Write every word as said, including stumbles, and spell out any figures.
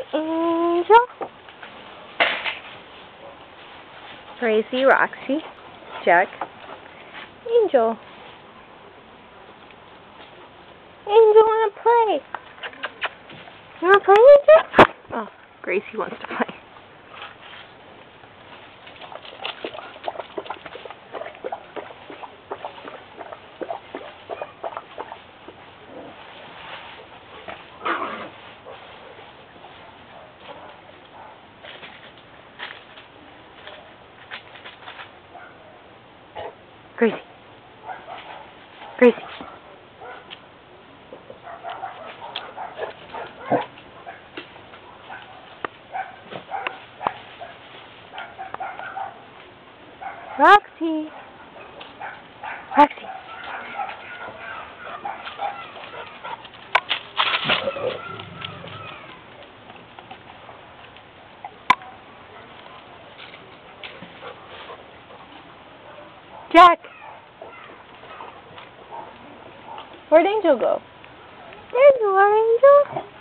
Angel, Gracie, Roxy, Jack, Angel. Angel, wanna play? You wanna play, Angel? Oh, Gracie wants to play. Gracie. Gracie. Roxy. Roxy. Jack. Where'd Angel go? There's our Angel.